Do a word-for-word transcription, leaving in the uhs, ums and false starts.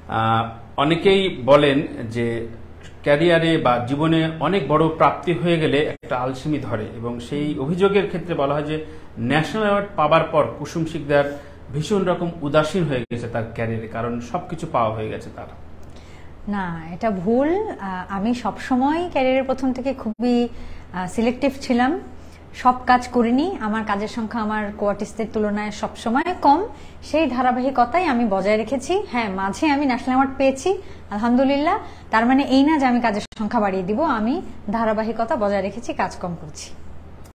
অনেকেই বলেন যে ক্যারিয়ারে বা জীবনে অনেক বড় প্রাপ্তি হয়ে গেলে একটা আলসেমি ধরে, এবং সেই অভিযোগের ক্ষেত্রে বলা হয় যে ন্যাশনাল অ্যাওয়ার্ড পাবার পর কুসুম শিকদার ভীষণ রকম উদাসীন হয়ে গেছে তার ক্যারিয়ারে, কারণ সবকিছু পাওয়া হয়ে গেছে তার। না, এটা ভুল। আমি সবসময় ক্যারিয়ারের প্রথম থেকে খুবই সিলেক্টিভ ছিলাম, সব কাজ করিনি। আমার কাজের সংখ্যা আমার কোয়ার্টিস্টদের তুলনায় সবসময় কম, সেই ধারাবাহিকতাই আমি বজায় রেখেছি। হ্যাঁ, মাঝে আমি ন্যাশনাল অ্যাওয়ার্ড পেয়েছি আলহামদুলিল্লাহ, তার মানে এই না যে আমি কাজের সংখ্যা বাড়িয়ে দিব। আমি ধারাবাহিকতা বজায় রেখেছি, কাজ কম করছি।